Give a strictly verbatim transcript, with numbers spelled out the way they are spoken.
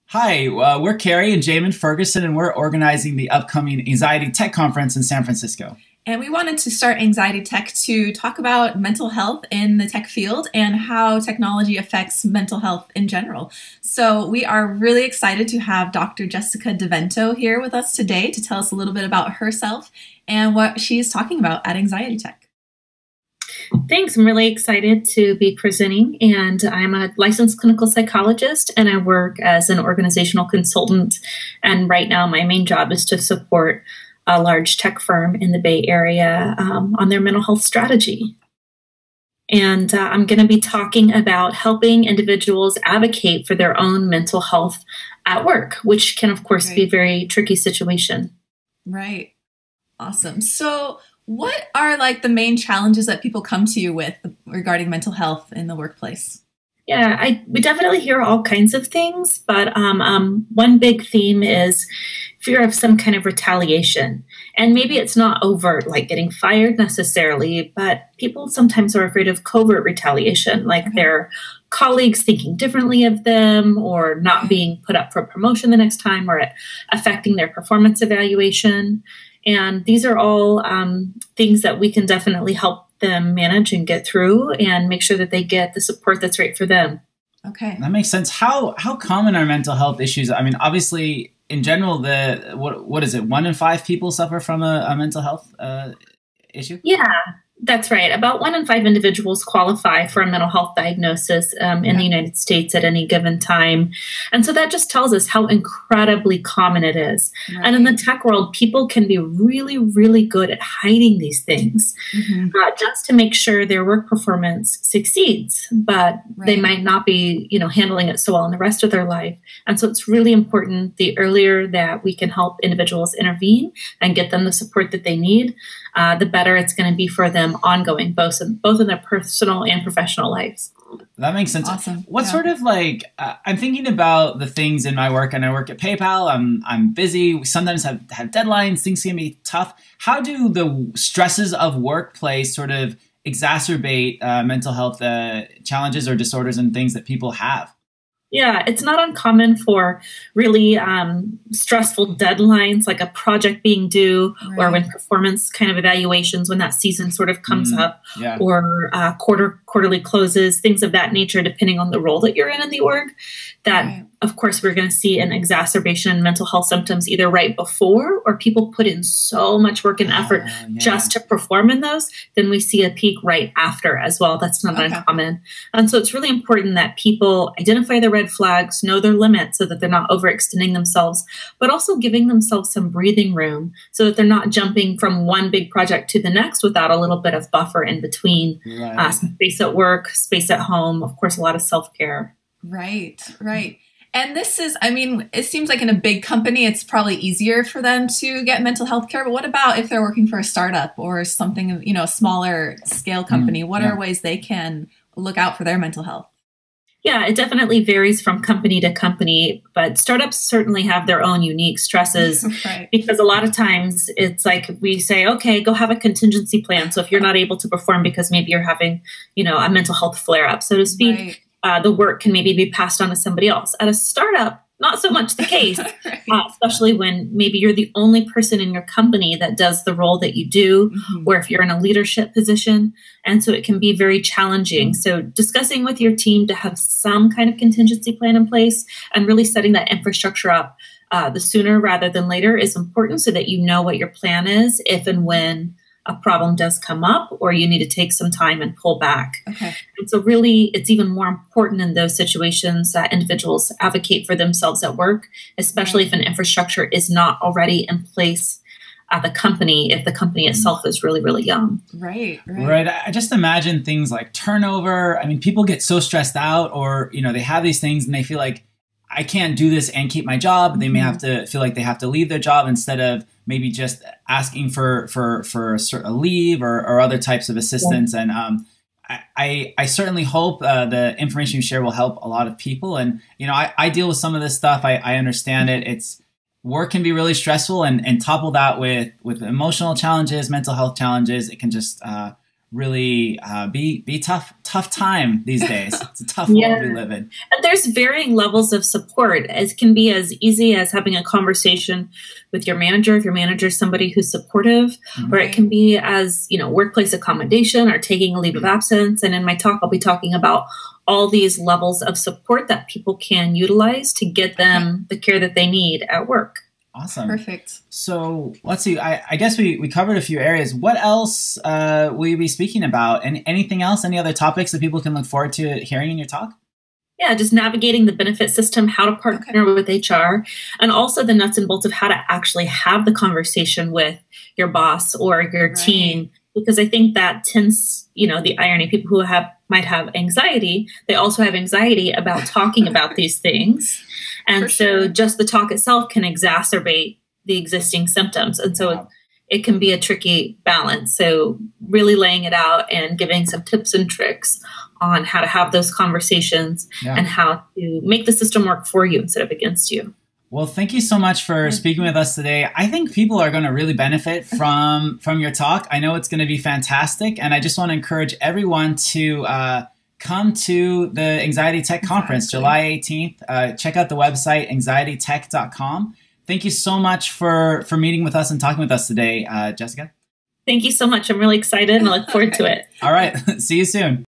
Hi, uh, we're Carrie and Jamin Ferguson, and we're organizing the upcoming Anxiety Tech Conference in San Francisco. And we wanted to start Anxiety Tech to talk about mental health in the tech field and how technology affects mental health in general. So we are really excited to have Doctor Jessica DeVento here with us today to tell us a little bit about herself and what she's talking about at Anxiety Tech. Thanks. I'm really excited to be presenting, and I'm a licensed clinical psychologist, and I work as an organizational consultant. And right now, my main job is to support a large tech firm in the Bay Area um, on their mental health strategy. And uh, I'm going to be talking about helping individuals advocate for their own mental health at work, which can, of course, Right. be a very tricky situation. Right. Awesome. So what are like the main challenges that people come to you with regarding mental health in the workplace? Yeah, I we definitely hear all kinds of things, but um, um, one big theme is fear of some kind of retaliation. And maybe it's not overt, like getting fired necessarily, but people sometimes are afraid of covert retaliation, like Okay. their colleagues thinking differently of them, or not being put up for promotion the next time, or it affecting their performance evaluation. And these are all um, things that we can definitely help them manage and get through and make sure that they get the support that's right for them. Okay. That makes sense. How how common are mental health issues? I mean, obviously, in general, the what what is it? One in five people suffer from a, a mental health uh, issue. Yeah, that's right. About one in five individuals qualify for a mental health diagnosis um, in Yeah. the United States at any given time. And so that just tells us how incredibly common it is. And in the Right. tech world, people can be really, really good at hiding these things Mhm. uh, just to make sure their work performance succeeds, but they Right. might not be, you know, handling it so well in the rest of their life. And so it's really important the earlier that we can help individuals intervene and get them the support that they need, uh, the better it's going to be for them ongoing, both in, both in their personal and professional lives. That makes sense. Awesome. What Yeah. sort of like uh, I'm thinking about the things in my work, and I work at PayPal. I'm I'm busy. We sometimes have have deadlines. Things can be tough. How do the stresses of workplace sort of exacerbate uh, mental health uh, challenges or disorders and things that people have? Yeah, it's not uncommon for really um, stressful deadlines, like a project being due, or Right. when performance kind of evaluations, when that season sort of comes Mm, up, yeah. or uh, quarter quarterly closes, things of that nature, depending on the role that you're in in the org. That, Right. of course, we're going to see an exacerbation in mental health symptoms either right before, or people put in so much work and effort Uh, yeah. just to perform in those. Then we see a peak right after as well. That's not Okay. uncommon. And so it's really important that people identify the red flags, know their limits so that they're not overextending themselves, but also giving themselves some breathing room so that they're not jumping from one big project to the next without a little bit of buffer in between. Right. Uh, some space at work, space at home, of course, a lot of self-care. Right, right. And this is, I mean, it seems like in a big company, it's probably easier for them to get mental health care. But what about if they're working for a startup or something, you know, a smaller scale company? What yeah. are ways they can look out for their mental health? Yeah, it definitely varies from company to company, but startups certainly have their own unique stresses. Right. Because a lot of times it's like we say, okay, go have a contingency plan. So if you're not able to perform because maybe you're having, you know, a mental health flare up, so to speak, Right. uh, the work can maybe be passed on to somebody else. At a startup, not so much the case, Right. uh, especially when maybe you're the only person in your company that does the role that you do, Mhm. or if you're in a leadership position. And so it can be very challenging. So discussing with your team to have some kind of contingency plan in place and really setting that infrastructure up uh, the sooner rather than later is important so that you know what your plan is if and when a problem does come up or you need to take some time and pull back. Okay. And so really, it's even more important in those situations that individuals advocate for themselves at work, especially if an infrastructure is not already in place at the company, if the company itself is really, really young. Right. Right. Right. I just imagine things like turnover. I mean, people get so stressed out, or, you know, they have these things and they feel like, I can't do this and keep my job. They may have to feel like they have to leave their job instead of maybe just asking for for for a, cer- a leave or, or other types of assistance. And um, I, I I certainly hope uh, the information you share will help a lot of people. And you know, I, I deal with some of this stuff. I, I understand it. It's work can be really stressful, and and couple that with with emotional challenges, mental health challenges. It can just uh, really uh, be be tough tough time these days. It's a tough Yeah. world we live in. And there's varying levels of support. It can be as easy as having a conversation with your manager, if your manager is somebody who's supportive, Mhm. or it can be as, you know, workplace accommodation or taking a leave of absence. And in my talk, I'll be talking about all these levels of support that people can utilize to get them the care that they need at work. Awesome. Perfect. So let's see. I, I guess we, we covered a few areas. What else uh, will you be speaking about? And anything else? Any other topics that people can look forward to hearing in your talk? Yeah, just navigating the benefit system, how to partner Okay. with H R, and also the nuts and bolts of how to actually have the conversation with your boss or your Right. team. Because I think that tends, you know, the irony, people who have might have anxiety, they also have anxiety about talking about these things. And For so sure. just the talk itself can exacerbate the existing symptoms. And so Wow. it, it can be a tricky balance. So really laying it out and giving some tips and tricks on how to have those conversations Yeah. and how to make the system work for you instead of against you. Well, thank you so much for speaking with us today. I think people are going to really benefit from from your talk. I know it's going to be fantastic, and I just want to encourage everyone to uh, come to the Anxiety Tech Conference, Exactly. July eighteenth. Uh, check out the website, anxiety tech dot com. Thank you so much for for meeting with us and talking with us today, uh, Jessica. Thank you so much. I'm really excited and I look forward to it. All right, see you soon.